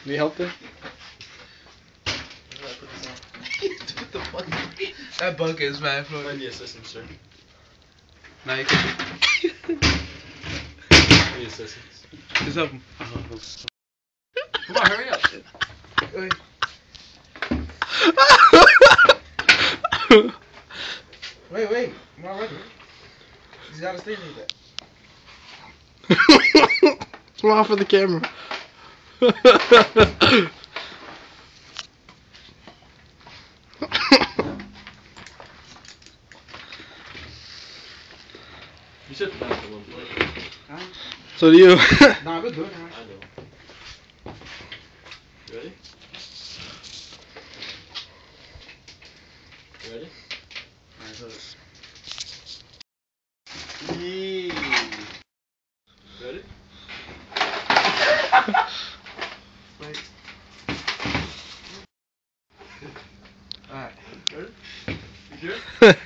Need help there? What the fuck? That bucket is mad for Find the assistant, sir. Now you can. The assistants. Just help him. Come on, hurry up. Wait. I'm not ready. He's gotta stay like that. Smile for the camera. You said that at one point. Huh? So do you. Nah, we're good. I know. You ready? You ready? Alright, so. Yee. Ready? Wait. Alright. Ready? You sure?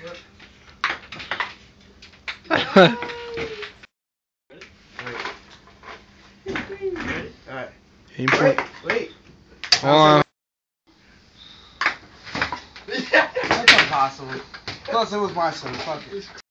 Ready? Alright. Aim point. Wait. Hold on. That's impossible. Plus, it was my son. Fuck it.